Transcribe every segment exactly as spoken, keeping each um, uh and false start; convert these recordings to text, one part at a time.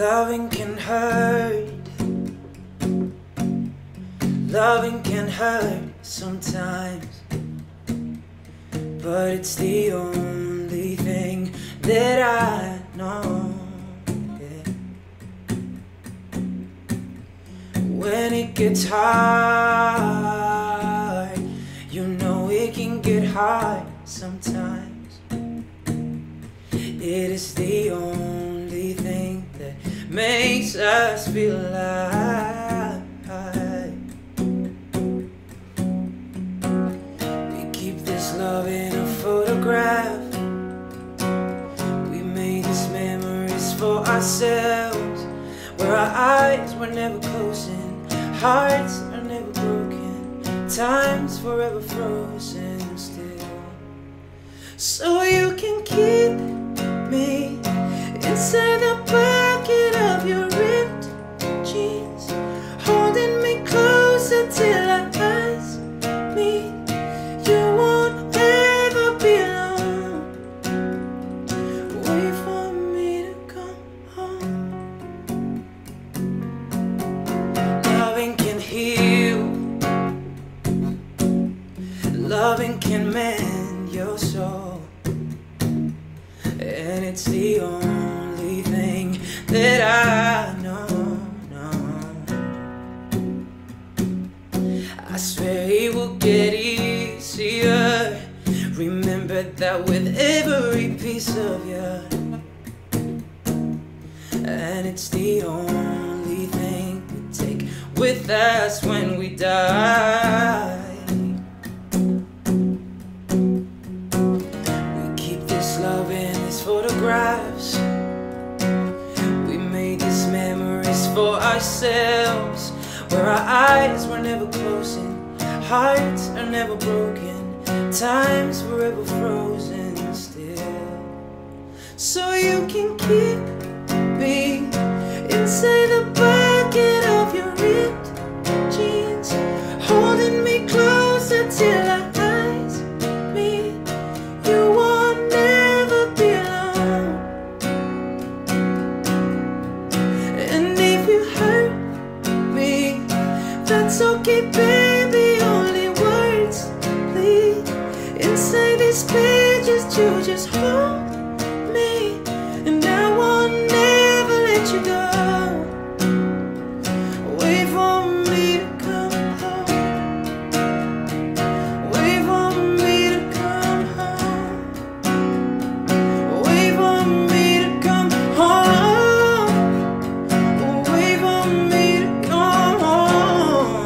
Loving can hurt. Loving can hurt sometimes, but it's the only thing that I know. Yeah. When it gets hard, you know it can get hard sometimes. It is the only thing that makes us feel alive. We keep this love in a photograph. We made these memories for ourselves, where our eyes were never closing, hearts are never broken, time's forever frozen still. So you can keep me inside the pocket of your ripped jeans, holding me closer till our eyes meet. You won't ever be alone. Wait for me to come home. Loving can heal. Loving can mend your soul. And it's the only thing that I know, no. I swear it will get easier. Remember that with every piece of you. And it's the only thing we take with us when we die. Love in these photographs. We made these memories for ourselves, where our eyes were never closing, hearts are never broken, time's forever frozen still. So you can keep me inside the pocket of your ripped jeans, holding me closer till our eyes meet. You won't That's okay, baby, only words bleed inside these pages. You just hold me, and I won't never let you go. Wait for me to come home. Wait for me to come home. Wait for me to come home. Wait for me to come home.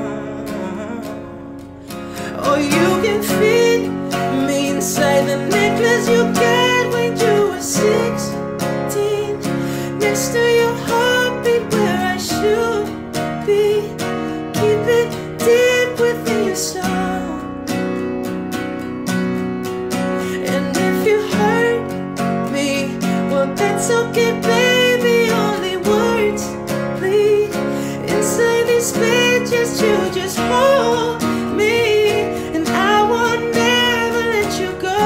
Or you can fit me inside the necklace you got when you were sixteen, next to your heartbeat where I should be. Keep it deep within your soul. And if you hurt me, well, that's okay, baby, only words bleed inside these pages. You just hold me, and I won't never let you go.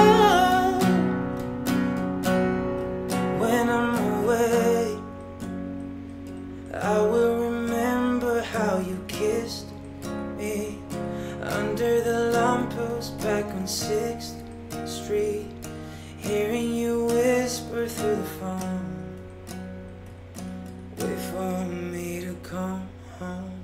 When I'm away, I will remember how you kissed me under the lamppost back on sixth street, hearing you whisper through the phone. Wait for me to come home.